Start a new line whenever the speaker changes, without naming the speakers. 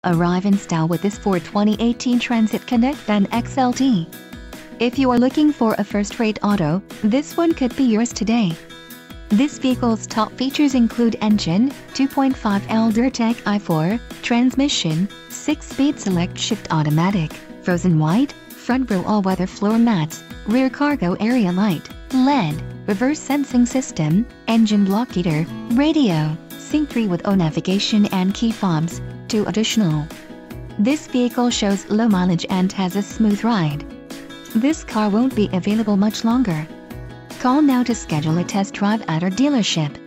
Arrive in style with this Ford 2018 Transit Connect Van XLT. If you are looking for a first-rate auto, this one could be yours today. This vehicle's top features include engine, 2.5L Durtec i4, transmission, 6-speed select shift automatic, frozen white, front row all-weather floor mats, rear cargo area light, LED, reverse sensing system, engine block heater, radio, sync 3 with O navigation and key fobs, 2 additional. This vehicle shows low mileage and has a smooth ride. This car won't be available much longer. Call now to schedule a test drive at our dealership.